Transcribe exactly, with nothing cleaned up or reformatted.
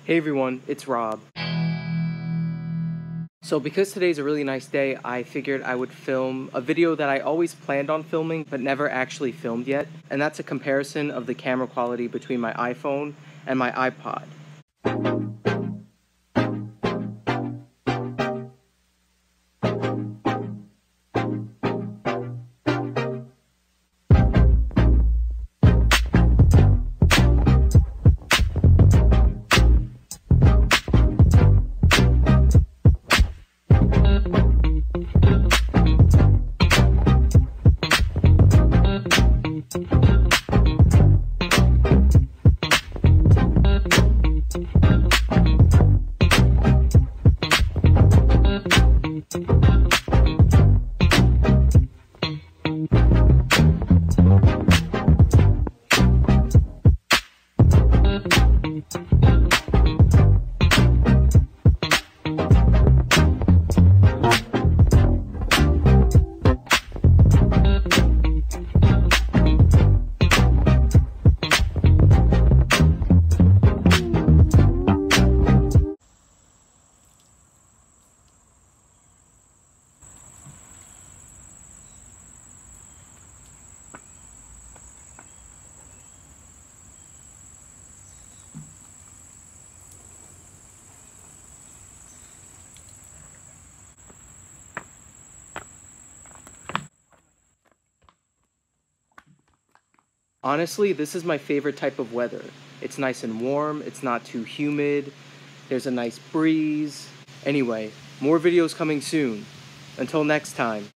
Hey everyone, it's Rob. So because today's a really nice day, I figured I would film a video that I always planned on filming but never actually filmed yet, and that's a comparison of the camera quality between my iPhone and my iPod. Honestly, this is my favorite type of weather. It's nice and warm, it's not too humid, there's a nice breeze. Anyway, more videos coming soon. Until next time.